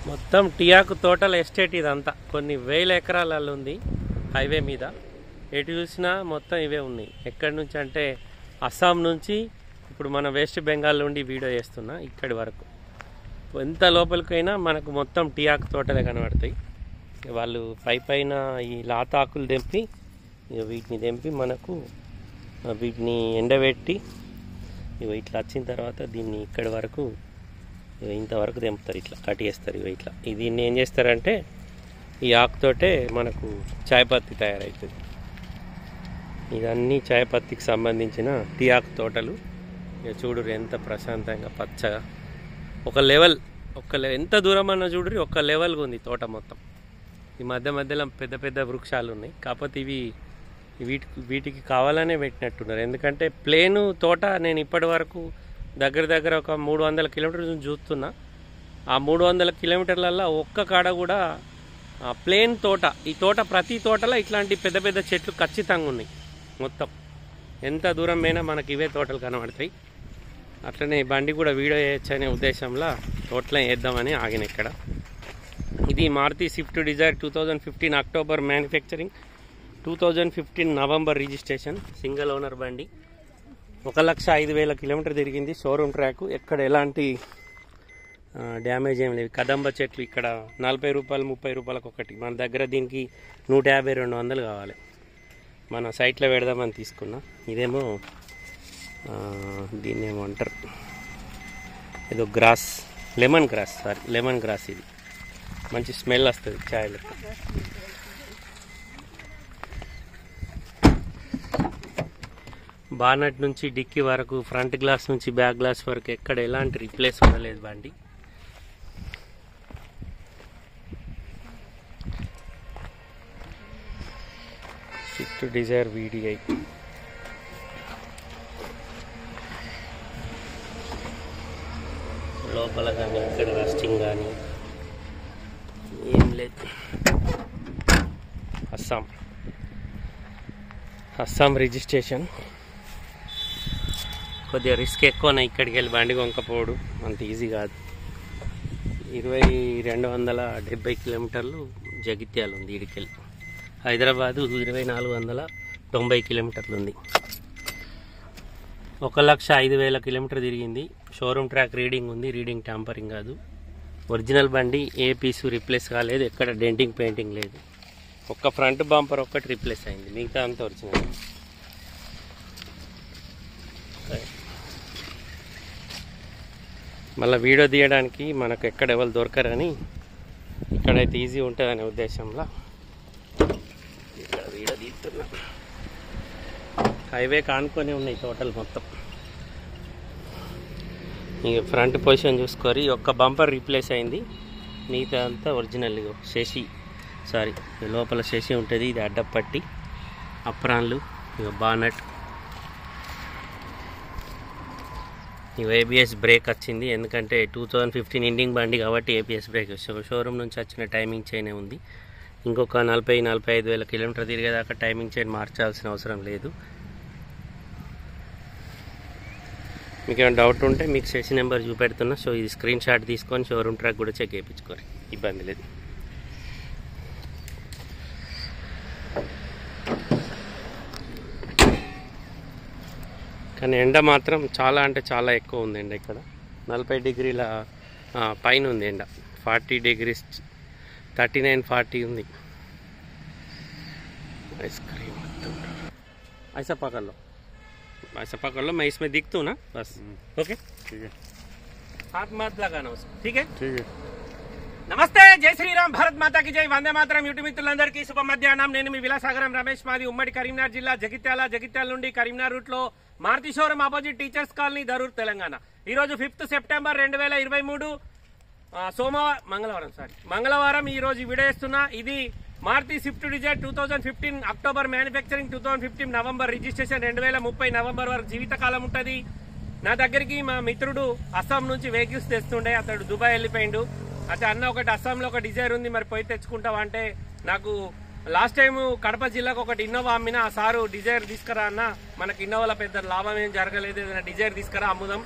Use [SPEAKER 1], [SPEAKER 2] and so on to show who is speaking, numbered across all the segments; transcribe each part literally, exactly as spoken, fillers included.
[SPEAKER 1] మొత్తం టియాకు తోటల ఎస్టేట్ ఇదంతా కొన్ని వేల ఎకరాలలో ఉంది. హైవే మీద ఎటు చూసినా మొత్తం ఇవే ఉన్నాయి. ఎక్కడి నుంచి అంటే అస్సాం నుంచి ఇప్పుడు మన వెస్ట్ బెంగాల్ నుండి వీడియో చేస్తున్నా ఇక్కడి వరకు. ఎంత లోపలికైనా మనకు మొత్తం టియాకు తోటలే కనబడతాయి. వాళ్ళు పై పైన ఈ లాతాకులు తెంపి వీటిని తెంపి మనకు వీటిని ఎండబెట్టి ఇవి ఇట్లా వచ్చిన తర్వాత దీన్ని ఇక్కడి వరకు ఇంతవరకు తెంపుతారు, ఇట్లా కట్ చేస్తారు. ఇవి ఇట్లా దీన్ని ఏం చేస్తారంటే ఈ ఆకుతోటే మనకు చాయ్ పత్తి తయారవుతుంది. ఇవన్నీ చాయ్ పత్తికి సంబంధించిన టీ ఆకు తోటలు. ఇక చూడురు ఎంత ప్రశాంతంగా పచ్చగా ఒక లెవెల్ ఒక ఎంత దూరం అన్నా చూడురి ఒక లెవెల్గా ఉంది తోట మొత్తం. ఈ మధ్య మధ్యలో పెద్ద పెద్ద వృక్షాలు ఉన్నాయి, కాకపోతే ఇవి వీటికి వీటికి కావాలనే పెట్టినట్టున్నారు. ఎందుకంటే ప్లేను తోట నేను ఇప్పటి వరకు దగ్గర దగ్గర ఒక మూడు వందల కిలోమీటర్ల నుంచి చూస్తున్నా. ఆ మూడు వందల కిలోమీటర్లలో ఒక్క కాడ కూడా ప్లేన్ తోట, ఈ తోట ప్రతి తోటలో ఇట్లాంటి పెద్ద పెద్ద చెట్లు ఖచ్చితంగా ఉన్నాయి. మొత్తం ఎంత దూరం అయినా మనకి ఇవే తోటలు కనబడతాయి. అట్లనే బండి కూడా వీడియో చేయొచ్చు అనే ఉద్దేశంలో తోటలో వేద్దామని ఆగిన ఇక్కడ. ఇది Maruti Swift Dzire two thousand fifteen October manufacturing, two thousand fifteen November registration, single owner బండి. ఒక లక్ష ఐదు వేల కిలోమీటర్ తిరిగింది. షోరూమ్ ట్రాక్, ఎక్కడ ఎలాంటి డ్యామేజ్ ఏం లేదు. కదంబ చెట్లు ఇక్కడ నలభై రూపాయలు ముప్పై రూపాయలకు ఒకటి, మన దగ్గర దీనికి నూట యాభై రెండు వందలు కావాలి. మన సైట్లో పెడదామని తీసుకున్నా. ఇదేమో దీన్ని ఏమో అంటారు, ఏదో grass, lemon grass, sorry lemon grass. ఇది మంచి స్మెల్ వస్తుంది ఛాయ్లో. బానట్ నుంచి డిక్కీ వరకు, ఫ్రంట్ గ్లాస్ నుంచి బ్యాక్ గ్లాస్ వరకు ఎక్కడ ఎలాంటి రిప్లేస్ ఉండలేదు బండి. Swift Dzire VDI. లోపల కానీ ఇక్కడ రస్టింగ్ కానీ ఏం లేదు. అస్సాం అస్సాం రిజిస్ట్రేషన్. కొద్దిగా రిస్క్ ఎక్కువనే ఇక్కడికి వెళ్ళి బండి కొనకపోవడం అంత ఈజీ కాదు. ఇరవై రెండు వందల డెబ్బై కిలోమీటర్లు జగిత్యాలు ఉంది ఇడికెళ్ళి. హైదరాబాదు ఇరవై నాలుగు వందల తొంభై కిలోమీటర్లు ఉంది. ఒక లక్ష ఐదు వేల కిలోమీటర్ తిరిగింది. షోరూమ్ ట్రాక్ రీడింగ్ ఉంది, రీడింగ్ ట్యాంపరింగ్ కాదు. ఒరిజినల్ బండి, ఏ పీసు రిప్లేస్ కాలేదు, ఎక్కడ డెంటింగ్ పెయింటింగ్ లేదు. ఒక్క ఫ్రంట్ బంపర్ ఒక్కటి రిప్లేస్ అయింది, మిగతా అంతా ఒరిజినల్. మళ్ళీ వీడియో తీయడానికి మనకు ఎక్కడ ఎవరు దొరకరని ఇక్కడైతే ఈజీ ఉంటుందనే ఉద్దేశంలో ఇక్కడ వీడియో తీస్తున్నా. హైవే కానుకొని ఉన్నాయి టోటల్ మొత్తం. ఇక ఫ్రంట్ పొజిషన్ చూసుకొని ఒక్క బంపర్ రీప్లేస్ అయింది, మిగతా అంతా ఒరిజినల్. శశి సారీ లోపల శశి ఉంటుంది, ఇది అడ్డపట్టి అప్రాన్లు. ఇక బానట్, ఇక ఏబిఎస్ బ్రేక్ వచ్చింది. ఎందుకంటే టూ థౌజండ్ ఫిఫ్టీన్ ఇండింగ్ బండి కాబట్టి ఏబిఎస్ బ్రేక్ షోరూమ్ నుంచి వచ్చిన టైమింగ్ చైనే ఉంది. ఇంకొక నలభై నలభై ఐదు వేల కిలోమీటర్ తిరిగేదాకా టైమింగ్ చైన్ మార్చాల్సిన అవసరం లేదు. మీకు ఏమైనా డౌట్ ఉంటే మీకు సెషన్ నెంబర్ చూపెడుతున్నా. సో ఇది స్క్రీన్ షాట్ తీసుకొని షోరూమ్ ట్రాక్ కూడా చెక్ చేయించుకోరు, ఇబ్బంది లేదు. కానీ ఎండ మాత్రం చాలా అంటే చాలా ఎక్కువ ఉంది. ఎండ ఇక్కడ నలభై డిగ్రీల పైన ఉంది ఎండ. Forty degrees thirty nine forty ఉంది. ఐస్ क्रीम ऐसा पकड़ लो, ऐसा पकड़ लो, मैं इसमें दिखता हूँ ना बस. ओके ठीक है, हाथ मत लगाना उसको. ठीक है ठीक है. నమస్తే, జై శ్రీరామ్, భారత్ మాతాకి జై, వందే మాతరం. యూట్యూబ్ మిత్రులందరికీ శుభ మధ్యాహ్నం. నేను మీ విలాసాగరం రమేష్. మాది ఉమ్మడి కరీంనగర్ జిల్లా జగిత్యాల. జగిత్యాల నుండి కరీంనగర్ రూట్ లో Maruti showroom opposite teachers colony, Darur, Telangana. ఈ రోజు ఫిఫ్త్ సెప్టెంబర్ రెండు వేల ఇరవై మూడు సోమవారం మంగళవారం సారీ మంగళవారం ఈ రోజు వీడియో ఇస్తున్నా. ఇది Maruti Swift Dzire two thousand fifteen October manufacturing, two thousand fifteen November registration. రెండు వేల ముప్పై నవంబర్ వరకు జీవితకాలం ఉంటుంది. నా దగ్గరికి మా మిత్రుడు అస్సాం నుంచి వెహికల్స్ తెస్తుండే, అతడు దుబాయ్ వెళ్ళిపోయిండు. అయితే అన్న ఒకటి అస్సాంలో ఒక డిజైర్ ఉంది, మరి పోయి తెచ్చుకుంటావా అంటే, నాకు లాస్ట్ టైం కడప జిల్లాకు ఒకటి ఇన్నోవా అమ్మిన. ఆ సారు డిజైర్ తీసుకురా అన్న, మనకి ఇన్నోవాల పెద్ద లాభం ఏం జరగలేదు, ఏదైనా డిజైర్ తీసుకురా అమ్ముదాం.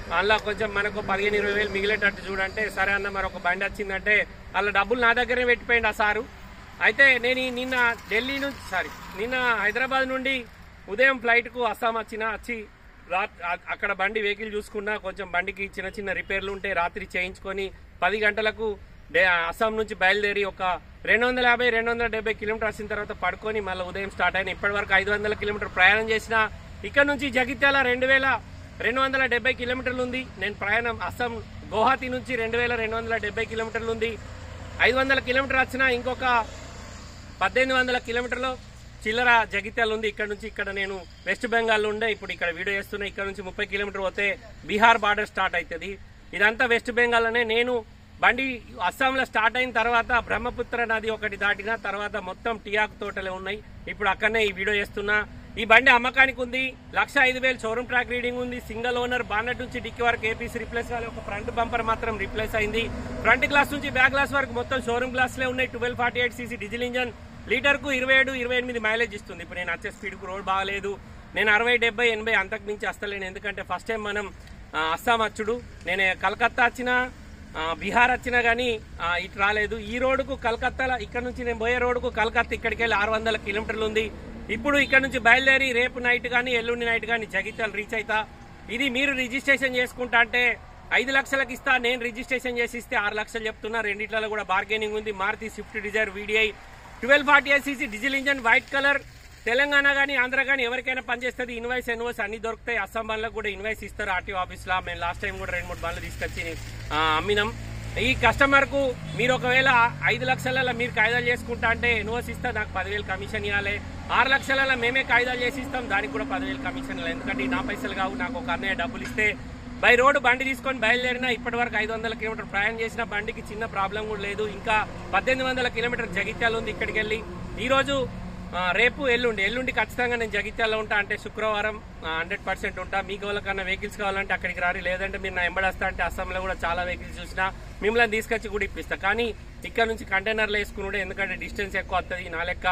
[SPEAKER 1] అలా కొంచెం మనకు పదిహేను ఇరవై వేలు మిగిలేటట్టు చూడంటే, సరే అన్న మరి ఒక బండి వచ్చిందంటే అలా డబ్బులు నా దగ్గరే పెట్టిపోయింది ఆ సారు. అయితే నేను నిన్న ఢిల్లీ నుంచి సారీ నిన్న హైదరాబాద్ నుండి ఉదయం ఫ్లైట్కు అస్సాం వచ్చిన వచ్చి రా అక్కడ బండి వెహికల్ చూసుకున్నా, కొంచెం బండికి చిన్న చిన్న రిపేర్లు ఉంటే రాత్రి చేయించుకొని పది గంటలకు అస్సాం నుంచి బయలుదేరి ఒక రెండు వందల యాభై రెండు వందల డెబ్బై కిలోమీటర్ వచ్చిన తర్వాత పడుకొని మళ్ళీ ఉదయం స్టార్ట్ అయిన. ఇప్పటి వరకు ఐదు వందల కిలోమీటర్ ప్రయాణం చేసిన. ఇక్కడ నుంచి జగిత్యాల రెండు వేల రెండు వందల డెబ్బై కిలోమీటర్లు ఉంది. నేను ప్రయాణం అస్సాం గౌహతి నుంచి రెండు వేల రెండు వందల డెబ్బై కిలోమీటర్లు ఉంది. ఐదు వందల కిలోమీటర్ వచ్చినా ఇంకొక పద్దెనిమిది వందల కిలోమీటర్లు చిల్లర జగిత్యాల ఉంది. ఇక్కడ నుంచి ఇక్కడ నేను వెస్ట్ బెంగాల్లో ఉండే, ఇప్పుడు ఇక్కడ వీడియో చేస్తున్నా. ఇక్కడ నుంచి ముప్పై కిలోమీటర్ పోతే బీహార్ బార్డర్ స్టార్ట్ అవుతుంది. ఇదంతా వెస్ట్ బెంగాల్లోనే. నేను బండి అస్సాంలో స్టార్ట్ అయిన తర్వాత బ్రహ్మపుత్ర నది ఒకటి దాటిన తర్వాత మొత్తం టియాకు తోటలే ఉన్నాయి. ఇప్పుడు అక్కడనే ఈ వీడియో చేస్తున్నా. ఈ బండి అమ్మకానికి ఉంది. లక్ష ఐదు వేలు షోరూమ్ ట్రాక్ రీడింగ్ ఉంది. Single owner. బానెట్ నుంచి డిక్కీ వరకు ఏపీసీ రిప్లేస్ కావాలి. ఒక ఫ్రంట్ బంపర్ మాత్రం రిప్లేస్ అయింది. ఫ్రంట్ గ్లాస్ నుంచి బ్యాక్ గ్లాస్ వరకు మొత్తం షోరూమ్ గ్లాస్లే ఉన్నాయి. Twelve forty eight CC diesel engine. Litre కు ఇరవై ఏడు ఇరవై ఎనిమిది మైలేజ్ ఇస్తుంది. ఇప్పుడు నేను వచ్చే స్పీడ్ కు రోడ్ బాగాలేదు. నేను అరవై డెబ్బై ఎనభై అంతకు మించి వస్తలేను. ఎందుకంటే ఫస్ట్ టైం మనం అస్సాం వచ్చుడు. నేను కలకత్తా వచ్చినా బీహార్ వచ్చినా గానీ ఇటు రాలేదు. ఈ రోడ్డుకు కలకత్తా ఇక్కడ నుంచి నేను పోయే రోడ్డుకు కలకత్తా ఇక్కడికి వెళ్ళి ఆరు వందల కిలోమీటర్లు ఉంది. ఇప్పుడు ఇక్కడ నుంచి బయలుదేరి రేపు నైట్ గానీ ఎల్లుండి నైట్ గానీ జగిత్యాల రీచ్ అవుతా. ఇది మీరు రిజిస్ట్రేషన్ చేసుకుంటా అంటే ఐదు లక్షలకు ఇస్తా. నేను రిజిస్ట్రేషన్ చేసి ఇస్తే ఆరు లక్షలు చెప్తున్నా. రెండిట్లలో కూడా బార్గెనింగ్ ఉంది. Maruti Swift Dzire VDI twelve forty eight CC diesel engine white colour. Telangana గానీ ఆంధ్ర గానీ ఎవరికైనా పనిచేస్తుంది. ఇన్వాయిస్ ఎన్వాయిస్ అన్ని దొరుకుతాయి. అస్సాం బండ్లకు కూడా ఇన్వాయిస్ ఇస్తారు ఆర్టీఓ ఆఫీస్ లో. మేము లాస్ట్ టైం కూడా రెండు మూడు బండ్లు తీసుకొచ్చి అమ్మినాం. ఈ కస్టమర్ కు మీరు ఒకవేళ ఐదు లక్షల మీరు కాయిదాలు చేసుకుంటా అంటే ఎన్ఓస్ ఇస్తా, నాకు పదివేలు కమిషన్ ఇవ్వాలి. ఆరు లక్షల మేమే కాయిదాలు చేసి ఇస్తాం, దానికి కూడా పదివేలు కమిషన్ ఇవ్వాలి. ఎందుకంటే నా పైసలు కావు. నాకు ఒక అన్నయ్య డబ్బులు ఇస్తే బై రోడ్డు బండి తీసుకొని బయలుదేరినా ఇప్పటి వరకు ఐదు వందల కిలోమీటర్ ప్రయాణం చేసిన. బండికి చిన్న ప్రాబ్లం కూడా లేదు. ఇంకా పద్దెనిమిది వందల కిలోమీటర్ జగిత్యాల ఉంది. ఇక్కడికి వెళ్ళి ఈ రోజు రేపు ఎల్లుండి ఎల్లుండి ఖచ్చితంగా నేను జగిత్యాలలో ఉంటా. అంటే శుక్రవారం హండ్రెడ్ పర్సెంట్ ఉంటా. మీకు ఎవరికన్నా వెహికల్స్ కావాలంటే అక్కడికి రారి. లేదంటే మీరు నా ఎంబడేస్తా అంటే అస్సాంలో కూడా చాలా వెహికల్స్ చూసినా మిమ్మల్ని తీసుకొచ్చి కూడా ఇప్పిస్తా. కానీ ఇక్కడ నుంచి కంటైనర్లు వేసుకుని, ఎందుకంటే డిస్టెన్స్ ఎక్కువ వస్తుంది. నా లెక్క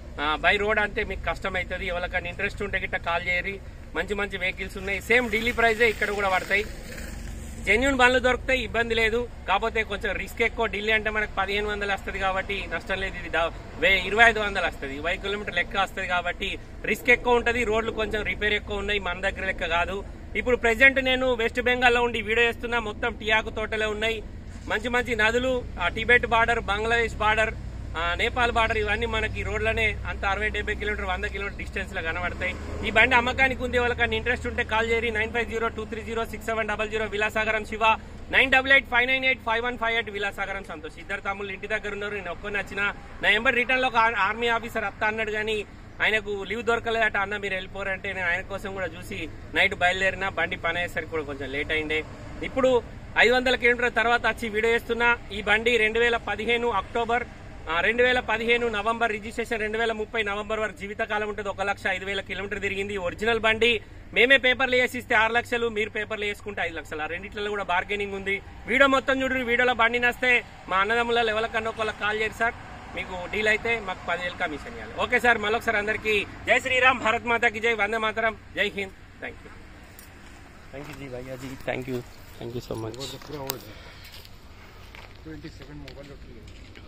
[SPEAKER 1] బై రోడ్ అంటే మీకు కష్టం అవుతుంది. ఎవరికన్నా ఇంట్రెస్ట్ ఉంటే గిట్ట కాల్ చేయరి. మంచి మంచి వెహికల్స్ ఉన్నాయి. సేమ్ ఢిల్లీ ప్రైజే ఇక్కడ కూడా పడతాయి. జెన్యున్ బండ్లు దొరుకుతాయి, ఇబ్బంది లేదు. కాకపోతే కొంచెం రిస్క్ ఎక్కువ. ఢిల్లీ అంటే మనకు పదిహేను వందలు వస్తుంది కాబట్టి నష్టం లేదు. ఇది ఇరవై ఐదు వందలు వస్తుంది. ఇరవై కిలోమీటర్లు లెక్క వస్తుంది కాబట్టి రిస్క్ ఎక్కువ ఉంటుంది. రోడ్లు కొంచెం రిపేర్ ఎక్కువ ఉన్నాయి. మన దగ్గర లెక్క కాదు. ఇప్పుడు ప్రెసెంట్ నేను వెస్ట్ బెంగాల్లో ఉండి వీడియో చేస్తున్నా. మొత్తం టియాకు తోటలే ఉన్నాయి. మంచి మంచి నదులు, Tibet border, Bangladesh border, Nepal border, ఇవన్నీ మనకి రోడ్లనే అంత అరవై డెబ్బై కిలోమీటర్ వంద కిలోమీటర్ డిస్టెన్స్ లో కనబడతాయి. ఈ బండి అమ్మకానికి ఉంది. వాళ్ళకన్నా ఇంట్రెస్ట్ ఉంటే కాల్ చేయరి. Nine five zero two three zero six seven double zero Vilasagaram Shiva. Nine double eight five nine eight five one five eight Vilasagaram Santosh. ఇద్దరు తమ్ముళ్ళు ఇంటి దగ్గర ఉన్నారు. నేను ఒక్కని వచ్చిన. నా ఎంబర్ రిటర్న్ లో ఒక ఆర్మీ ఆఫీసర్ అత్త అన్నాడు కానీ ఆయనకు లీవ్ దొరకలేదట. అన్న మీరు వెళ్ళిపోరంటే నేను ఆయన కోసం కూడా చూసి నైట్ బయలుదేరిన. బండి పని అయ్యేసరికి కూడా కొంచెం లేట్ అయిండే. ఇప్పుడు ఐదు వందల కిలోమీటర్ తర్వాత వచ్చి వీడియో చేస్తున్నా. ఈ బండి రెండు వేల పదిహేను అక్టోబర్ రెండు వేల పదిహేను నవంబర్ రిజిస్ట్రేషన్. రెండు వేల ముప్పై నవంబర్ వరకు జీవితకాలం ఉంటుంది. ఒక లక్ష ఐదు వేల కిలోమీటర్ తిరిగింది. ఒరిజినల్ బండి. మేమే పేపర్లు వేసి ఇస్తే ఆరు లక్షలు, మీరు పేపర్లు వేసుకుంటే ఐదు లక్షలు. ఆ రెండిట్లలో కూడా బార్గెనింగ్ ఉంది. వీడియో మొత్తం చూడండి. వీడియోలో బండి నస్తే మా అన్నదమ్ములలో ఎవరికన్నా ఒకళ్ళకి కాల్ చేయండి సార్. మీకు డీల్ అయితే మాకు పదివేలు కమిషన్ ఇవ్వాలి. Okay sir. మళ్ళొకసారి అందరికీ జై శ్రీరామ్, భారత్ మాతాకి జై, వందే మాతరం, జై హింద్. థ్యాంక్ యూ థ్యాంక్ యూ జీ భయ్యా జీ. Thank you thank you so much.